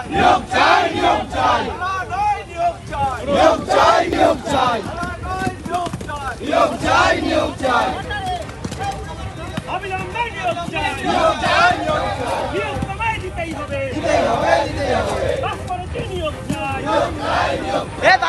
নিয়োগ চাই, নিয়োগ চাই, নিয়োগ চাই, নিয়োগ চাই, নিয়োগ চাই, নিয়োগ চাই, অবিলম্বে নিয়োগ চাই, নিয়োগ চাই, নিয়োগ চাই, নিয়োগ তোমায় দিতেই হবে, দিতেই হবে, দিতেই হবে, রাষ্ট্রপতি নিয়োগ চাই, নিয়োগ চাই, নিয়োগ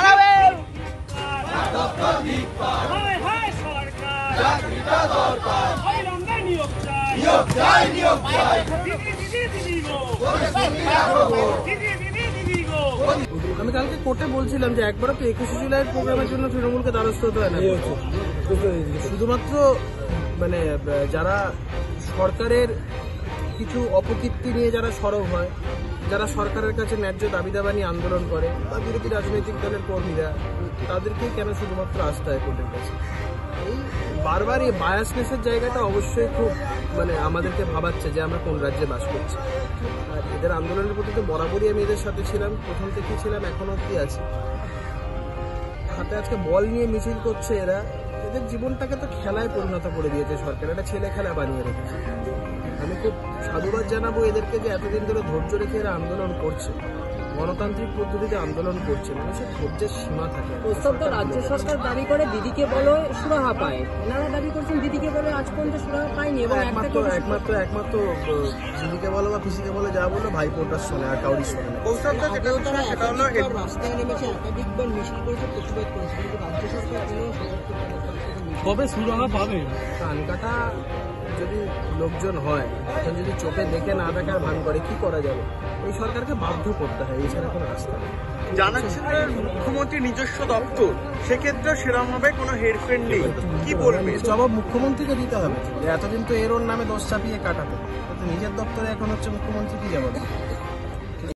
দপ্তর ধিক্কার, হায় হায় সরকার, চাকরিটা দরকার, অবিলম্বে নিয়োগ চাই, নিয়োগ চাই, নিয়োগ চাই, দিদি দিদি দিদি গো, দিদি দিদি দিদি গো। আমি কালকে কোর্টে বলছিলাম যে একবারও তো 21শে জুলাইয়ের প্রোগ্রামের জন্য তৃণমূলকে দ্বারস্থ হতে হয় না, শুধুমাত্র মানে যারা সরকারের কিছু অপকীর্তি নিয়ে যারা সরব হয়, যারা সরকারের কাছে ন্যায্য দাবি দাবা নিয়ে আন্দোলন করে বা বিরোধী রাজনৈতিক দলের কর্মীরা, তাদেরকেই কেন শুধুমাত্র আসতে হয় কোর্টের কাছে। এই বারবার এই বায়াসনেসের জায়গাটা অবশ্যই খুব মানে আমাদেরকে ভাবাচ্ছে যে আমরা কোন রাজ্যে বাস করছি। আর এদের আন্দোলনের প্রতি তো বরাবরই আমি এদের সাথে ছিলাম, প্রথম থেকেই ছিলাম, এখনো অব্দি আছি। হাতে আজকে বল নিয়ে মিছিল করছে এরা, এদের জীবনটাকে তো খেলায় পরিণত করে দিয়েছে সরকার, একটা ছেলে খেলা বানিয়ে রেখেছে। আমি খুব সাধুবাদ জানাবো এদেরকে যে এতদিন ধরে ধৈর্য রেখে এরা আন্দোলন করছে, গণতান্ত্রিক পদ্ধতিতে আন্দোলন করছে। মানুষের ধৈর্যের সীমা থাকে। প্রস্তাবটা রাজ্য সরকার দাবি করে দিদিকে বলো সুরাহা পায়, এনারা দাবি করছেন দিদিকে বলে আজ পর্যন্ত সুরাহা পায়নি। এবং একমাত্র দিদিকে বলো বা পিসিকে বলে যা বলো ভাইপোটার শোনে, আর কাউরি শোনে না। রাস্তায় নেমেছে, একাধিকবার মিছিল করেছে, প্রতিবাদ করেছে, কিন্তু রাজ্য সরকার কবে সুরাহা পাবে? কান কাটা যদি লোকজন হয়, এখন যদি চোখে দেখে না দেখার ভান করে কি করা যাবে? এই সরকারকে বাধ্য করতে হয়, এছাড়া কোনো রাস্তা নেই। জানাচ্ছেন মুখ্যমন্ত্রী নিজস্ব দপ্তর, সেক্ষেত্রে সেরকম ভাবে কোনো হেরফের নেই, কি বলবে? জবাব মুখ্যমন্ত্রীকে দিতে হবে। এতদিন তো এর ওর নামে দোষ চাপিয়ে কাটাতে, নিজের দপ্তরে এখন হচ্ছে মুখ্যমন্ত্রী কি জবাব?